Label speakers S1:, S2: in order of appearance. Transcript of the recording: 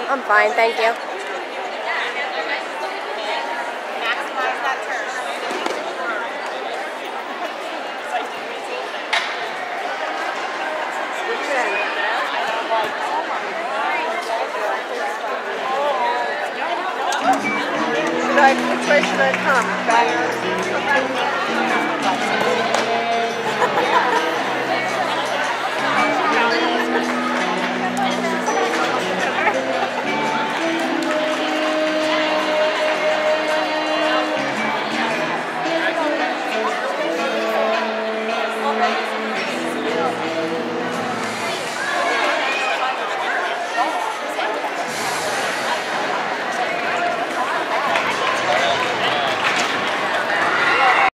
S1: I'm fine, thank you.
S2: Maximize that turn.
S1: Which way should I come? Back?